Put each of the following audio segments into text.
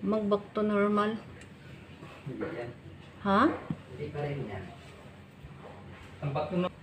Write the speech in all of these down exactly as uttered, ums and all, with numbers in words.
Mag-back to normal. Hindi yan. Ha? Hindi pa rin yan. Ang back to normal.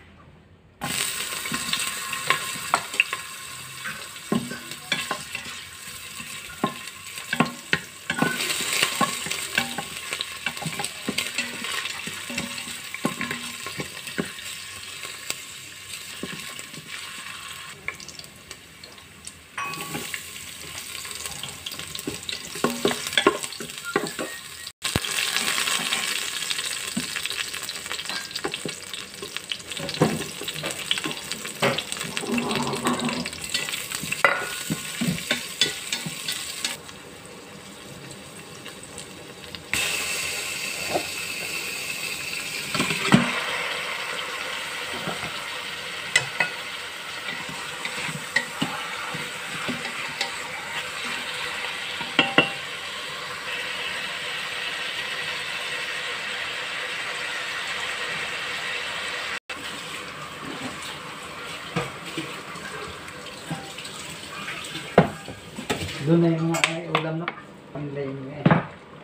Doon na yung mga ay, ulam na. Ang layin nga eh.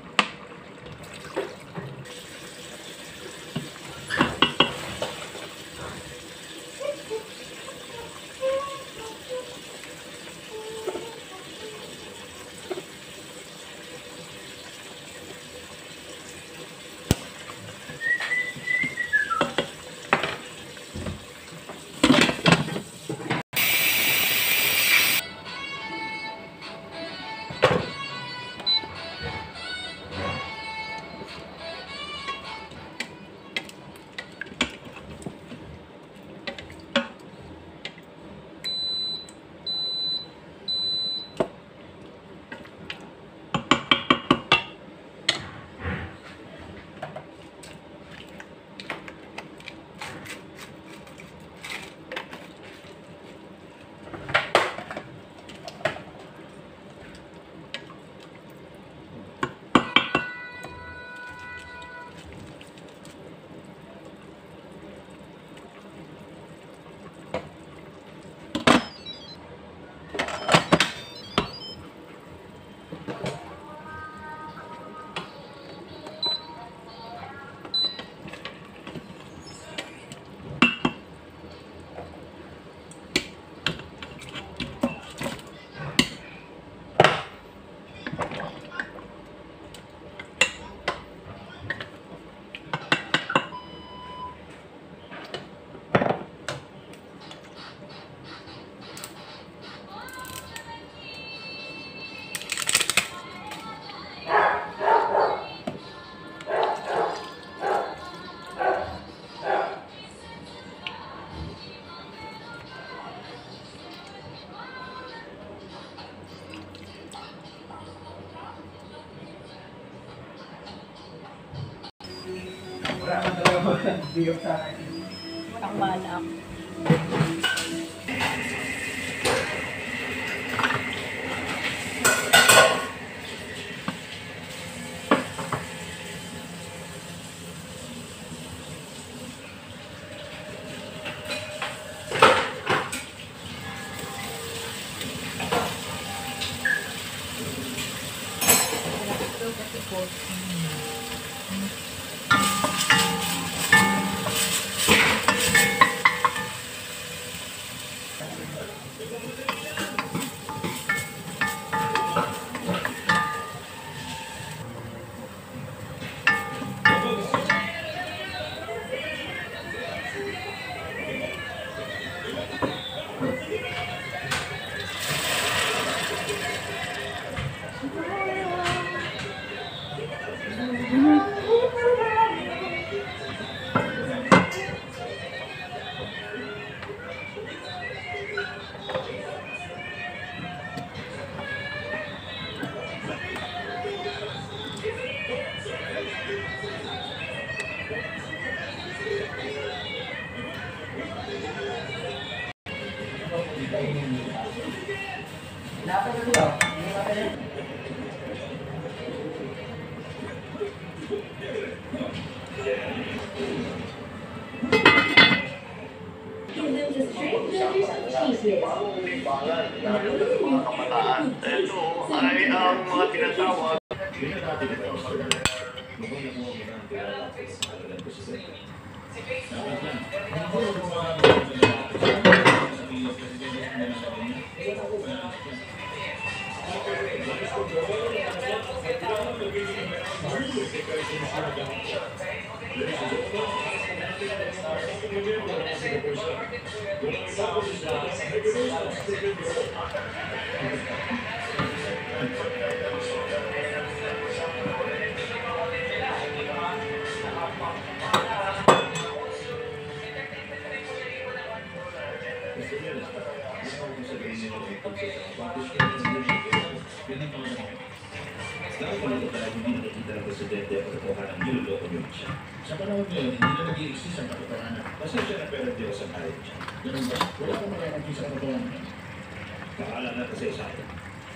Wala ka talaga mo biyok sa akin. Ang balak. Sa panahon ngayon, hindi na nag-i-exist ang katotohanan. Pasensya na pero Diyos ang ayaw siya. Ganun ba? Wala kang makakakita sa katotohanan. Pakaalam na kasi sa akin.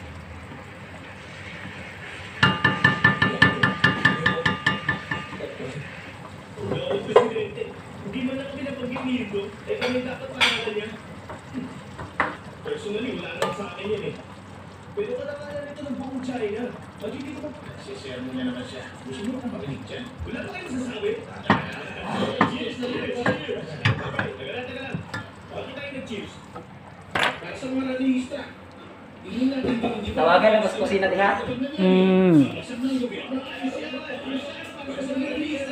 No, Presidente. Hindi man ako pinapag-ibig ko. Eh kami dapat pangalan niya. Personally, wala naman sa akin yan eh. Pero katakalan nito ng buong China. Magiging ko. Sisir mo na naman siya. Gusto mo akong makinig dyan? Wala pa kayo masasabi? Cheers na cheers! Cheers! Taga lang, taga lang. Bakit tayo nag-cheers? Para sa mga nanihista. Hindi natin hindi pa... Tawagan na mas kusina diha. Mm. Sa mga nanihista.